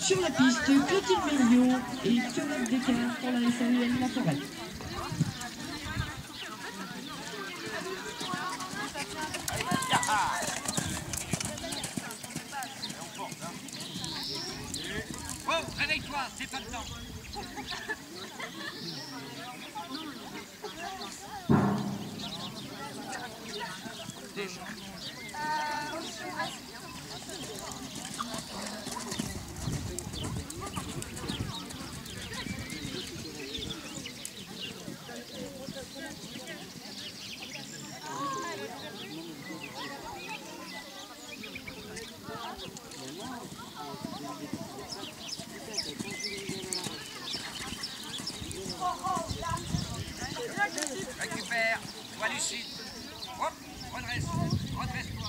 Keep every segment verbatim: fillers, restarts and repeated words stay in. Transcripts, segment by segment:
Sur la piste, Clotilde Méliot et Fionnette Descartes pour la S A U M La Forêt. Oh, réveille-toi, c'est pas le temps. Récupère, toi lucide. Hop, redresse, redresse-toi.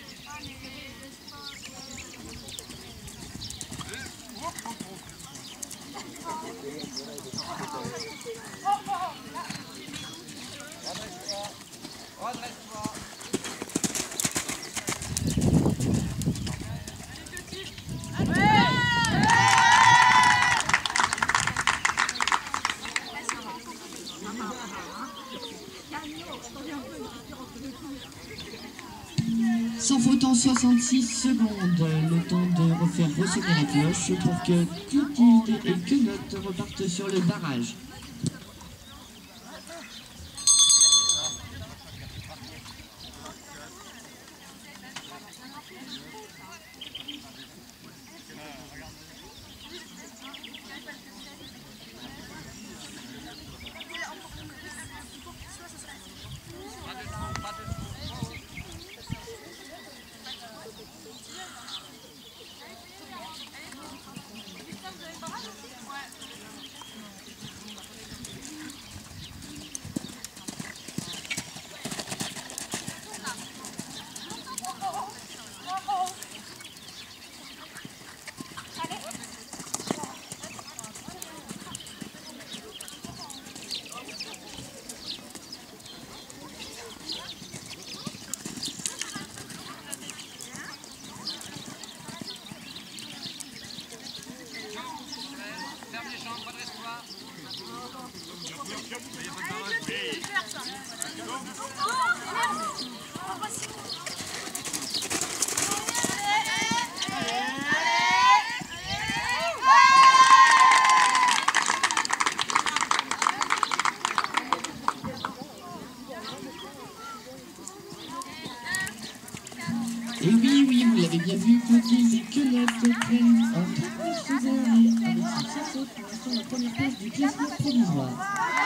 Euh, hop, hop, hop. Redresse-toi, redresse-toi. Sans faute en soixante-six secondes, le temps de refaire ressonner la cloche pour que Clotilde et Quenotte repartent sur le barrage. Ferme les jambes, redresse-toi. Et oui, oui, vous l'avez bien vu, Clotilde et Quenotte prennent en trente-neuf secondes et avec succès, c'est pour l'instant la première place du classement provisoire.